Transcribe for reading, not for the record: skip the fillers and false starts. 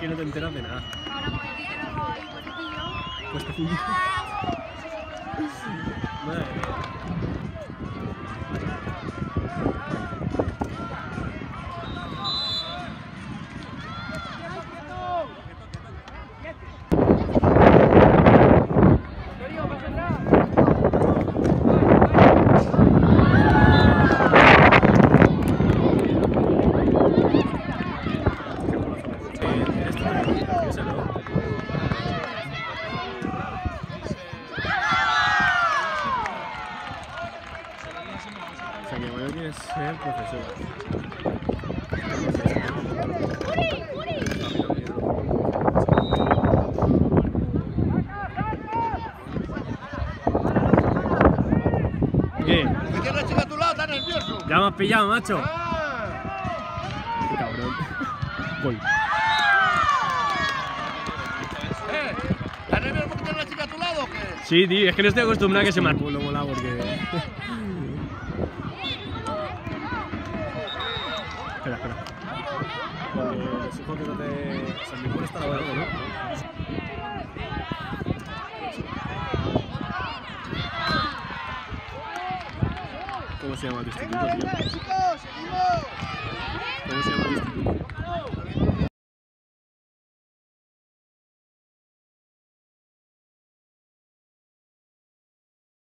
que no te enteras de nada. Ahora como el títere ahí, bonecillo. Puestecillo. Madre mía. O sea, que bueno quiere ser profesor. ¿Qué? ¿Que tiene la chica a tu lado? ¿Estás nervioso? Ya me has pillado, macho. Qué cabrón. Gol. ¿Estás nervioso porque tiene la chica a tu lado o qué? Sí, tío, es que no estoy acostumbrado a que se me ha culo molado porque... Espera, espera. Porque supongo que no te... O sea, mi culo está lavado, ¿no? ¿Cómo se llama tu instituto, tío? ¡Chicos, seguimos! ¿Cómo se llama tu instituto?